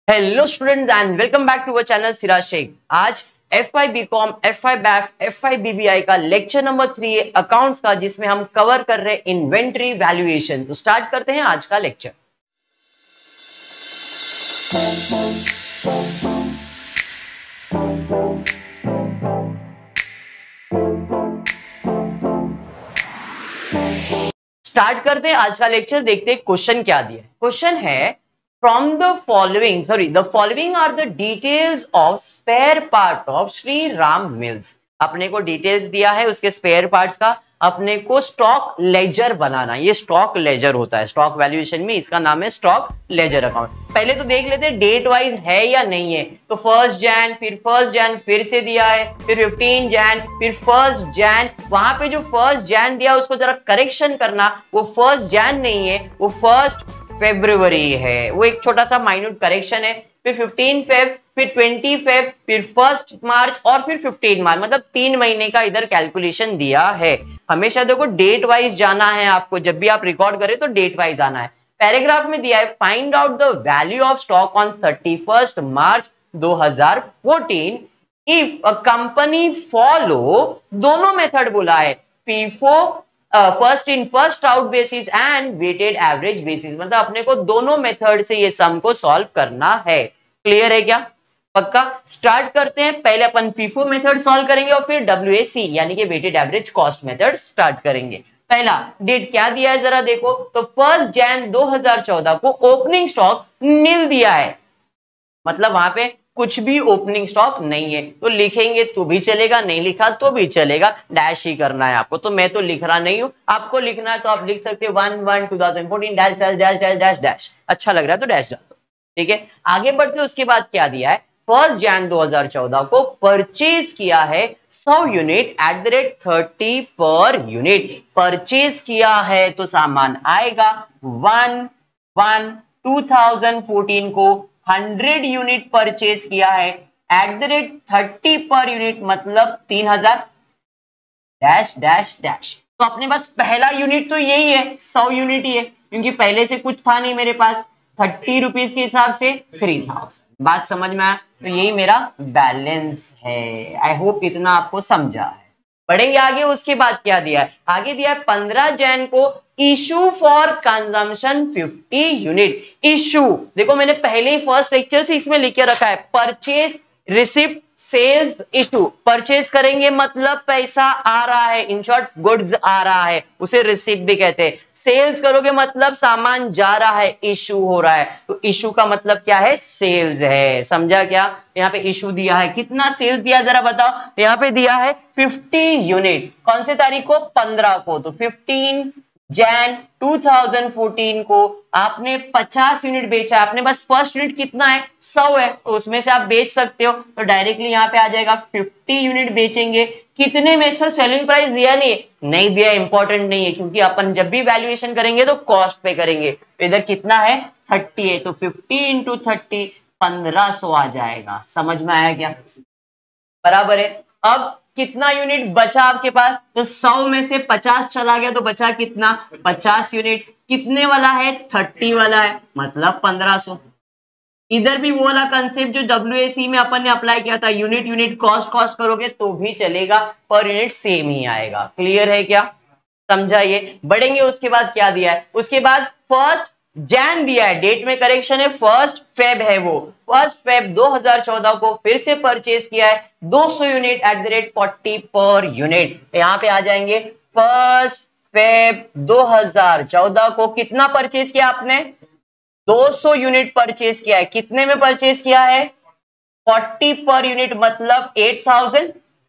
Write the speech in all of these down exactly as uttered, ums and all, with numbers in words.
Hello students and welcome back to our channel Siraj Sheikh. आज F I B com, F I BAF, F I B B I का lecture number three है accounts का, जिसमें हम cover कर रहे हैं इन्वेंट्री वैल्यूएशन। तो स्टार्ट करते हैं आज का लेक्चर। स्टार्ट करते हैं आज का लेक्चर। देखते हैं क्वेश्चन क्या दिया है। क्वेश्चन है From the following, sorry, the following are the details of spare part of Shri Ram Mills. अपने को डिटेल्स दिया है उसके स्पेयर पार्ट्स का। अपने को स्टॉक लेजर बनाना, ये स्टॉक लेजर होता है स्टॉक वैल्यूएशन में, इसका नाम है स्टॉक लेजर अकाउंट। पहले तो देख लेते हैं डेट वाइज है या नहीं है। तो फर्स्ट जैन, फिर फर्स्ट जैन फिर से दिया है, फिर फिफ्टीन जैन, फिर फर्स्ट जैन। वहां पे जो फर्स्ट जैन दिया उसको जरा करेक्शन करना, वो फर्स्ट जैन नहीं है, वो फर्स्ट फेब्रुवरी है। वो एक छोटा सा माइन्यूट करेक्शन है। फिर फिफ्टीन फेब, फिर ट्वेंटी फेब, फिर फर्स्ट मार्च और फिर फिफ्टीन मार्च, मतलब तीन महीने का इधर कैलकुलेशन दिया है। हमेशा देखो डेट वाइज जाना है आपको, जब भी आप रिकॉर्ड करें तो डेट वाइज आना है। पैराग्राफ में दिया है find out the value of stock on thirty first March दो हजार fourteen if a company follow, दोनों मेथड बोला है, FIFO first in first out basis and weighted average basis, मतलब अपने को दोनों मेथड से ये सम को सॉल्व करना है। क्लियर है क्या? पक्का। स्टार्ट करते हैं। पहले अपन फीफो मेथड सॉल्व करेंगे और फिर डब्ल्यू ए सी यानी कि weighted average cost method start करेंगे। पहला डेट क्या दिया है जरा देखो। तो फर्स्ट जैन दो हजार चौदह को ओपनिंग स्टॉक नील दिया है, मतलब वहां पे कुछ भी ओपनिंग स्टॉक नहीं है। तो लिखेंगे तो भी चलेगा, नहीं लिखा तो भी चलेगा, डैश ही करना है आपको। तो मैं तो लिख रहा नहीं हूं, आपको लिखना है तो आप लिख सकते हो one one two thousand fourteen dash dash dash dash dash dash. अच्छा लग रहा है तो डैश डाल दो। ठीक है, आगे बढ़ते। उसके बाद क्या दिया है, फर्स्ट जैन दो हजार चौदह को परचेज किया है सौ unit at the rate thirty per unit. Purchase किया है तो सामान आएगा one one two thousand fourteen को हंड्रेड यूनिट परचेज किया है at the rate thirty per unit, मतलब तीन हजार डैश डैश डैश। तो अपने पास पहला यूनिट तो यही है, सौ यूनिट ही है, क्योंकि पहले से कुछ था नहीं मेरे पास। थर्टी रुपीज के हिसाब से थ्री थाउजेंड। बात समझ में आया? तो यही मेरा बैलेंस है। आई होप इतना आपको समझा है। बढ़ेंगे आगे। उसके बाद क्या दिया है, आगे दिया है पंद्रह जैन को issue for consumption fifty unit. Issue देखो मैंने पहले ही फर्स्ट लेक्चर से इसमें लिख के रखा है, purchase receipt sales issue. Purchase करेंगे मतलब पैसा आ रहा है, इन शॉर्ट गुड्स आ रहा है, उसे रिसिप्ट भी कहते हैं। सेल्स करोगे मतलब सामान जा रहा है, इशू हो रहा है। तो इशू का मतलब क्या है, सेल्स है। समझा क्या? यहाँ पे इशू दिया है, कितना सेल्स दिया जरा बताओ। यहाँ पे दिया है फिफ्टी यूनिट। कौन से तारीख को? पंद्रह को। तो fifteen Jan two thousand fourteen को आपने पचास यूनिट बेचा। आपने बस फर्स्ट यूनिट कितना है, सौ है, तो उसमें से आप बेच सकते हो। तो डायरेक्टली यहाँ पे आ जाएगा फिफ्टी यूनिट बेचेंगे। कितने में? सर सेलिंग प्राइस दिया नहीं है, नहीं दिया, इंपॉर्टेंट नहीं है, क्योंकि अपन जब भी वैल्यूएशन करेंगे तो कॉस्ट पे करेंगे। तो इधर कितना है, थर्टी है, तो फिफ्टी इंटू थर्टी पंद्रह सौ आ जाएगा। समझ में आया क्या? बराबर है। अब कितना यूनिट बचा आपके पास? तो सौ में से पचास चला गया तो बचा कितना, पचास यूनिट। कितने वाला है, थर्टी वाला है, मतलब पंद्रह सौ। इधर भी वो वाला कंसेप्ट जो डब्ल्यू ए सी में अपन ने अप्लाई किया था, यूनिट यूनिट कॉस्ट कॉस्ट करोगे तो भी चलेगा, पर यूनिट सेम ही आएगा। क्लियर है क्या? समझाइए। बढ़ेंगे। उसके बाद क्या दिया है, उसके बाद फर्स्ट जैन दिया है, डेट में करेक्शन है, फर्स्ट फेब है, वो फर्स्ट फेब दो हजार चौदह को फिर से परचेज किया है दो सौ unit at the rate forty per unit. यहां पे आ जाएंगे फर्स्ट फेब दो हजार चौदह को कितना परचेज किया आपने, दो सौ यूनिट परचेज किया है। कितने में परचेज किया है, फोर्टी पर यूनिट, मतलब eight thousand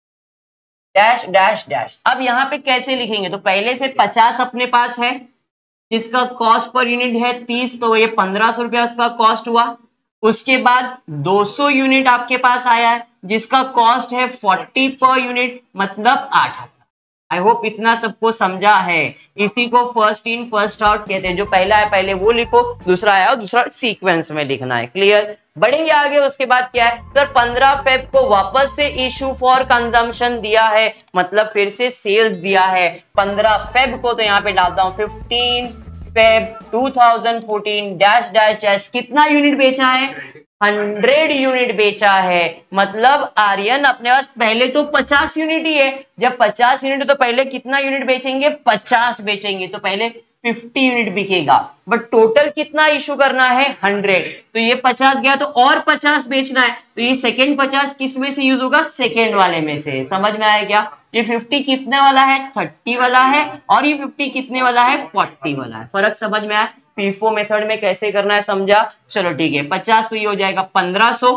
dash dash dash. अब यहां पे कैसे लिखेंगे, तो पहले से पचास अपने पास है जिसका कॉस्ट पर यूनिट है तीस, तो ये पंद्रह सौ रुपया उसका कॉस्ट हुआ। उसके बाद दो सौ यूनिट आपके पास आया है जिसका कॉस्ट है फोर्टी पर यूनिट, मतलब आठ हजार। आई होप इतना सबको समझा है। इसी को फर्स्ट इन फर्स्ट आउट कहते हैं। जो पहला है पहले वो लिखो, दूसरा आया और दूसरा सीक्वेंस में लिखना है। क्लियर? बढ़ेंगे आगे। उसके बाद क्या है, सर पंद्रह फेब को वापस से इशू फॉर कंजम्पशन दिया है, मतलब फिर से सेल्स दिया है पंद्रह फेब को। तो यहाँ पे डालता हूं fifteen Feb two thousand fourteen dash dash dash. कितना यूनिट बेचा है, हंड्रेड यूनिट बेचा है, मतलब आर्यन अपने पास पहले तो पचास यूनिट ही है। जब पचास यूनिट तो पहले कितना यूनिट बेचेंगे, पचास बेचेंगे, तो पहले फिफ्टी यूनिट बिकेगा, बट टोटल कितना इशू करना है, हंड्रेड। तो ये पचास गया तो और पचास बेचना है, तो ये सेकेंड पचास किस में से यूज होगा, सेकेंड वाले में से। समझ में आया क्या? ये फिफ्टी कितने वाला है, थर्टी वाला है, और ये फिफ्टी कितने वाला है, फोर्टी वाला है। फर्क समझ में आया? फीफो मेथड में कैसे करना है समझा? चलो ठीक है, पचास तो ये हो जाएगा पंद्रह सौ,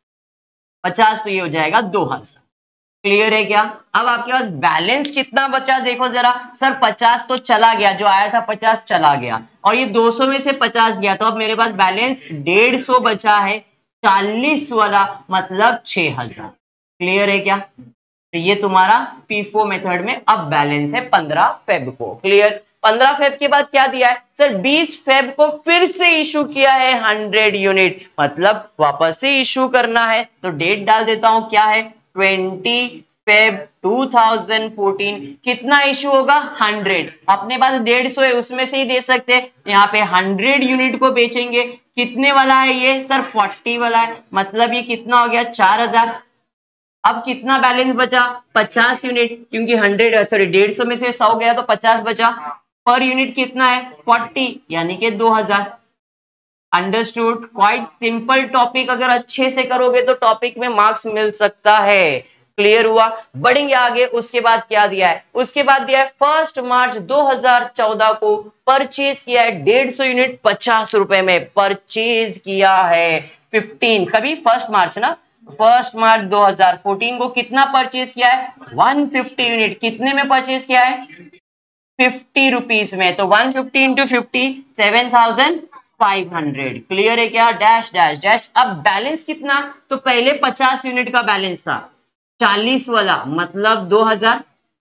पचास तो ये हो जाएगा दो हजार। क्लियर है क्या? अब आपके पास बैलेंस कितना बचा देखो जरा। सर पचास तो चला गया, जो आया था पचास चला गया, और ये दो सौ में से पचास गया, तो अब मेरे पास बैलेंस डेढ़ सौ बचा है, चालीस वाला, मतलब छह हजार। क्लियर है क्या? तो ये तुम्हारा पीफो मेथड में अब बैलेंस है पंद्रह फेब को। क्लियर? पंद्रह फेब के बाद क्या दिया है सर, बीस फेब को फिर से इशू किया है हंड्रेड यूनिट, मतलब वापस से इशू करना है। तो डेट डाल देता हूं, क्या है, twenty Feb two thousand fourteen. कितना इशू होगा, हंड्रेड। अपने पास डेढ़ सौ है, उसमें से ही दे सकते हैं। यहाँ पे हंड्रेड यूनिट को बेचेंगे, कितने वाला है ये सर, फोर्टी वाला है, मतलब ये कितना हो गया, चार हजार। अब कितना बैलेंस बचा, पचास यूनिट, क्योंकि हंड्रेड सॉरी डेढ़ सौ में से सौ गया तो पचास बचा। पर यूनिट कितना है, फोर्टी, यानी कि दो हजार। अंडरस्टूड? क्वाइट सिंपल टॉपिक, अगर अच्छे से करोगे तो टॉपिक में मार्क्स मिल सकता है। क्लियर हुआ? बढ़ेंगे आगे। उसके बाद क्या दिया है, उसके बाद दिया है फर्स्ट मार्च दो हजार चौदह को परचेज किया है डेढ़ सौ यूनिट, पचास रुपए में परचेज किया है। फिफ्टीन कभी फर्स्ट मार्च ना, फर्स्ट मार्च दो हजार चौदह को कितना परचेज किया है, एक सौ पचास यूनिट। कितने में परचेज किया है, फिफ्टी रुपीस में। तो one fifty into fifty, seven thousand five hundred. Clear है क्या? Dash dash dash. अब बैलेंस कितना, तो पहले पचास यूनिट का बैलेंस था, चालीस वाला, मतलब दो हजार।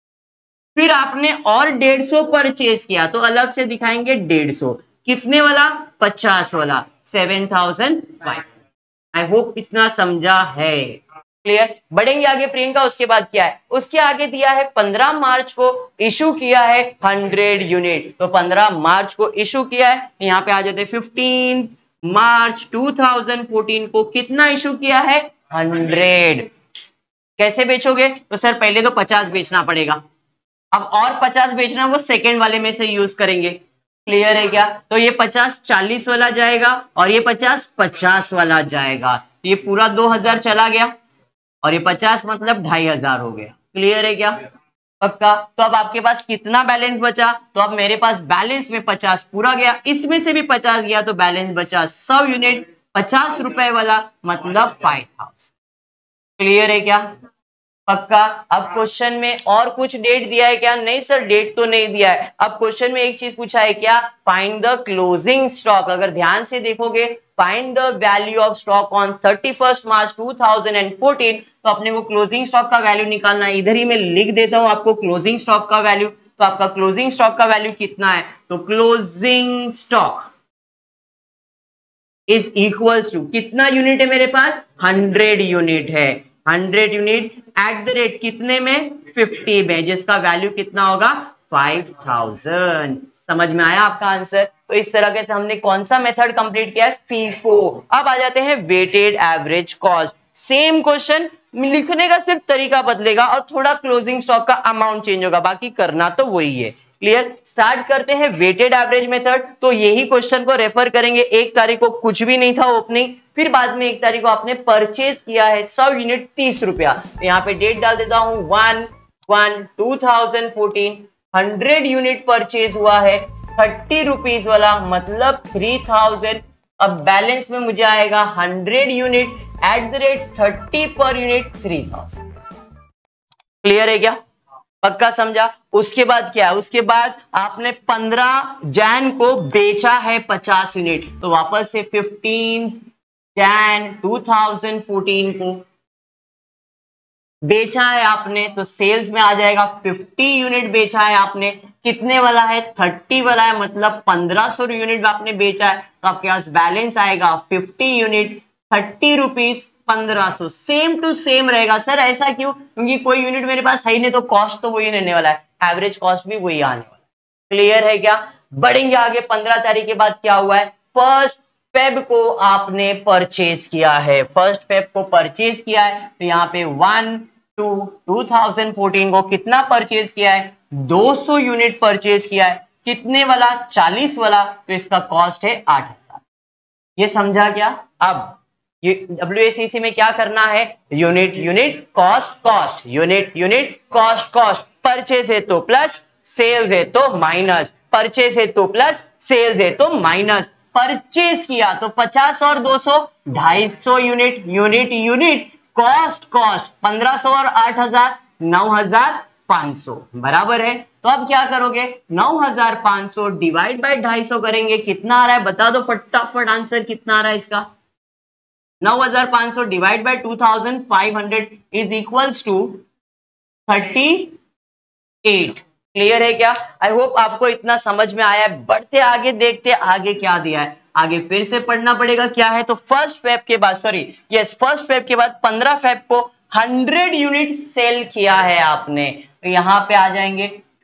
फिर आपने और डेढ़ सौ परचेज किया, तो अलग से दिखाएंगे डेढ़ सौ। कितने वाला, पचास वाला, seven thousand five. I hope इतना समझा है। क्लियर? बढ़ेंगे आगे प्रियंका। उसके बाद क्या है, उसके आगे दिया है पंद्रह मार्च को इशू किया है हंड्रेड यूनिट। तो पंद्रह मार्च को इशू किया है, यहाँ पे आ जाते fifteen March two thousand fourteen को कितना इशू किया है, हंड्रेड। कैसे बेचोगे, तो सर पहले तो पचास बेचना पड़ेगा, अब और पचास बेचना वो सेकेंड वाले में से यूज करेंगे। क्लियर है क्या? तो ये पचास चालीस वाला जाएगा, और ये पचास पचास वाला जाएगा। ये पूरा दो हजार चला गया, और ये पचास मतलब ढाई हजार हो गया। क्लियर है क्या? पक्का? तो अब आपके पास कितना बैलेंस बचा, तो अब मेरे पास बैलेंस में पचास पूरा गया, इसमें से भी पचास गया, तो बैलेंस बचा सौ यूनिट, पचास रुपए वाला, मतलब फाइव थाउजेंड। क्लियर है क्या? पक्का? अब क्वेश्चन में और कुछ डेट दिया है क्या, नहीं सर डेट तो नहीं दिया है। अब क्वेश्चन में एक चीज पूछा है, क्या, फाइंड द क्लोजिंग स्टॉक। अगर ध्यान से देखोगे, find the value of stock on thirty first March two thousand fourteen, तो अपने को क्लोजिंग स्टॉक का वैल्यू निकालना है। इधर ही मैं लिख देता हूं आपको क्लोजिंग स्टॉक का वैल्यू। तो आपका क्लोजिंग स्टॉक का वैल्यू कितना है, तो closing stock is equals to, कितना यूनिट है मेरे पास, हंड्रेड यूनिट है, hundred unit at the rate कितने में, फिफ्टी में, जिसका वैल्यू कितना होगा, फाइव थाउजेंड। समझ में आया आपका आंसर? तो इस तरह से हमने कौन सा मेथड कंप्लीट किया है, फीफो। अब आ जाते हैं weighted average cost. Same question, लिखने का सिर्फ तरीका बदलेगा और थोड़ा क्लोजिंग स्टॉक का अमाउंट चेंज होगा, बाकी करना तो वही है। क्लियर? स्टार्ट करते हैं वेटेड एवरेज मेथड। तो यही क्वेश्चन को रेफर करेंगे, एक तारीख को कुछ भी नहीं था ओपनिंग, फिर बाद में एक तारीख को आपने परचेज किया है सौ यूनिट तीस रुपया। तो यहाँ पे डेट डाल देता हूं, one one two thousand fourteen. Hundred unit purchase हुआ है, थर्टी रुपीज वाला, मतलब थ्री थाउजेंड। अब बैलेंस में मुझे आएगा hundred unit at the rate thirty per unit, three thousand. Clear है क्या? पक्का समझा? उसके बाद क्या है, उसके बाद आपने पंद्रह जैन को बेचा है पचास यूनिट, तो वापस से fifteen Jan two thousand fourteen को बेचा है आपने, तो सेल्स में आ जाएगा फिफ्टी यूनिट बेचा है आपने। कितने वाला है, थर्टी वाला है, मतलब पंद्रह सौ यूनिट आपने बेचा है, तो आपके पास बैलेंस आएगा फिफ्टी यूनिट, थर्टी रुपीज, पंद्रह सौ। सेम टू सेम रहेगा। सर ऐसा क्यों, क्योंकि कोई यूनिट मेरे पास है ही नहीं, तो कॉस्ट तो वही रहने वाला है, एवरेज कॉस्ट भी वही आने वाला है। क्लियर है क्या? बढ़ेंगे आगे। पंद्रह तारीख के बाद क्या हुआ है, फर्स्ट फेब को आपने परचेज किया है, फर्स्ट फेब को परचेज किया है, तो यहाँ पे one two two thousand fourteen को कितना परचेज किया है, दो सौ यूनिट परचेज किया है, कितने वाला, चालीस वाला, तो इसका कॉस्ट है आठ हजार। ये समझा क्या? अब ये डब्ल्यू ए सी सी में क्या करना है, unit unit cost cost, unit unit cost cost, purchase है तो प्लस, सेल्स है तो माइनस, परचेज है तो प्लस, सेल्स है तो माइनस। परचेज किया तो पचास और दो सौ, ढाई सौ unit, unit unit cost cost, पंद्रह सौ और आठ हजार, नौ हजार पांच सौ, बराबर है। तो अब क्या करोगे, नौ हजार पांच सौ डिवाइड बाय ढाई सौ करेंगे, कितना आ रहा है बता दो फटाफट, आंसर कितना आ रहा है इसका, नौ हजार पांच सौ divide by two thousand five hundred is equals to thirty eight. Clear है क्या? आई होप आपको इतना समझ में आया है। बढ़ते आगे, देखते आगे क्या दिया है, आगे फिर से पढ़ना पड़ेगा क्या है। तो फर्स्ट फेब के बाद, सॉरी यस फर्स्ट फेब के बाद पंद्रह फेब को हंड्रेड यूनिट सेल किया है आपने, तो यहां पे आ जाएंगे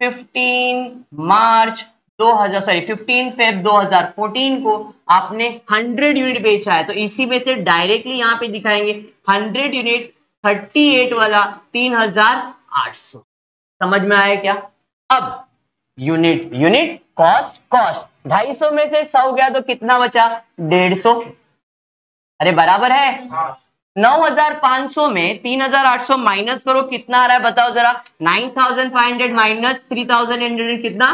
पंद्रह मार्च दो हज़ार सॉरी पंद्रह फेब दो हज़ार चौदह को आपने हंड्रेड यूनिट बेचा है, तो इसी में से डायरेक्टली यहां पे दिखाएंगे हंड्रेड यूनिट अड़तीस वाला तीन हजार आठ सौ। समझ में आया क्या? अब यूनिट यूनिट कॉस्ट कॉस्ट, ढाई सौ में से सौ गया तो कितना बचा, डेढ़ सौ। अरे बराबर है, नौ हजार पांच सौ में तीन हजार आठ सौ माइनस करो, कितना आ रहा है बताओ जरा, nine thousand five hundred minus three thousand hundred, कितना,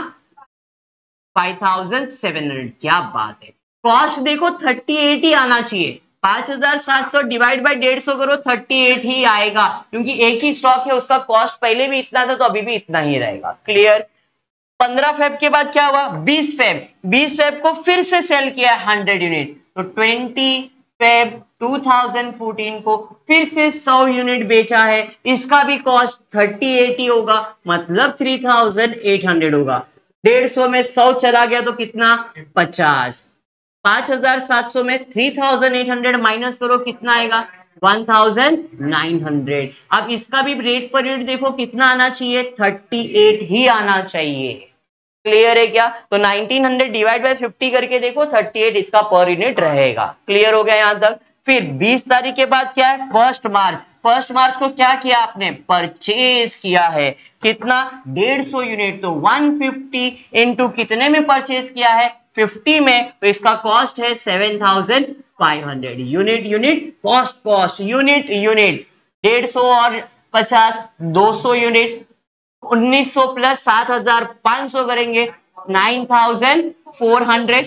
फाइव थाउजेंड सेवन हंड्रेड। क्या बात है, कॉस्ट देखो अड़तीस ही आना चाहिए, पांच हजार सात सौ डिवाइड बाय डेढ़ सौ करो, अड़तीस ही आएगा, क्योंकि एक ही स्टॉक है, उसका कॉस्ट पहले भी इतना था तो अभी भी इतना ही रहेगा। क्लियर? पंद्रह फेब के बाद क्या हुआ, बीस फेब, बीस फेब को फिर से सेल किया हंड्रेड यूनिट, तो बीस फेब दो हज़ार चौदह को फिर से सौ यूनिट बेचा है, इसका भी कॉस्ट अड़तीस ही होगा, मतलब तीन हज़ार आठ सौ होगा। डेढ़ सौ में सौ चला गया तो कितना, पचास। पांच हजार सात सौ में तीन हज़ार आठ सौ माइनस करो, कितना आएगा, एक हज़ार नौ सौ। अब इसका भी रेट पर रेट देखो कितना आना चाहिए, अड़तीस ही आना चाहिए। क्लियर है क्या? तो उन्नीस सौ डिवाइड बाय पचास करके देखो, अड़तीस इसका पर यूनिट रहेगा। क्लियर हो गया यहां तक? फिर बीस तारीख के बाद क्या है, फर्स्ट मार्च, फर्स्ट मार्च को क्या किया आपने, परचेज किया है, कितना, डेढ़ सौ यूनिट, तो एक सौ पचास इंटू कितने में परचेज किया है, पचास में, तो इसका कॉस्ट है सात हज़ार पाँच सौ। Unit unit cost cost, unit unit, डेढ़ सौ और पचास, दो सौ यूनिट, उन्नीस सौ प्लस सात हजार पांच सौ करेंगे, nine thousand four hundred,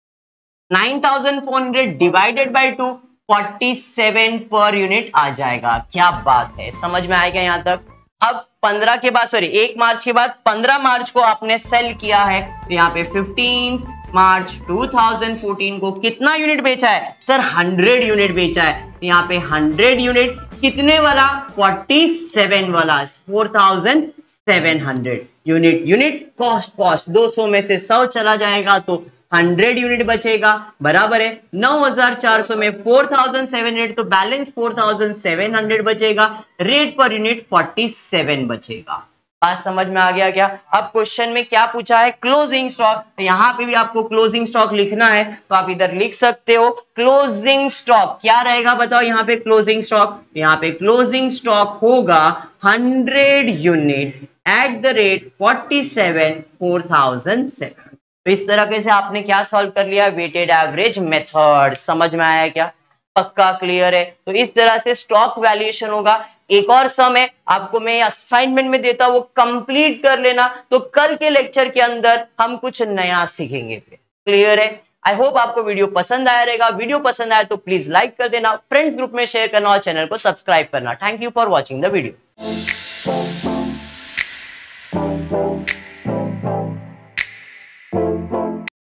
nine thousand four hundred divided by two, forty seven per unit आ जाएगा। क्या बात है, समझ में आएगा यहां तक? अब पंद्रह के बाद, सॉरी एक मार्च के बाद पंद्रह मार्च को आपने सेल किया है, तो यहाँ पे पंद्रह मार्च दो हज़ार चौदह को कितना यूनिट बेचा है, सर हंड्रेड यूनिट बेचा है, तो यहाँ पे हंड्रेड यूनिट कितने वाला, सैंतालीस वाला, four thousand seven hundred unit unit cost cost, दो सौ में से सौ चला जाएगा तो हंड्रेड यूनिट बचेगा, बराबर है नौ हजार चार सौ में फोर थाउजेंड सेवन हंड्रेड, तो balance four thousand seven hundred बचेगा, rate per unit forty seven बचेगा। बात समझ में आ गया क्या? अब क्वेश्चन में क्या पूछा है, क्लोजिंग स्टॉक, तो यहां पे भी आपको क्लोजिंग स्टॉक लिखना है, तो आप इधर लिख सकते हो क्लोजिंग स्टॉक क्या रहेगा बताओ, यहाँ पे क्लोजिंग स्टॉक, यहाँ पे क्लोजिंग स्टॉक होगा hundred unit at the rate forty seven four thousand seven. तो इस तरह से आपने क्या सॉल्व कर लिया, वेटेड एवरेज मेथड। समझ में आया क्या? पक्का क्लियर है? तो इस तरह से स्टॉक वैल्यूएशन होगा। एक और सम है आपको मैं असाइनमेंट में देता हूं, वो कंप्लीट कर लेना, तो कल के लेक्चर के अंदर हम कुछ नया सीखेंगे। क्लियर है? आई होप आपको वीडियो पसंद आया रहेगा। वीडियो पसंद आया तो प्लीज लाइक कर देना, फ्रेंड्स ग्रुप में शेयर करना और चैनल को सब्सक्राइब करना। Thank you for watching the video.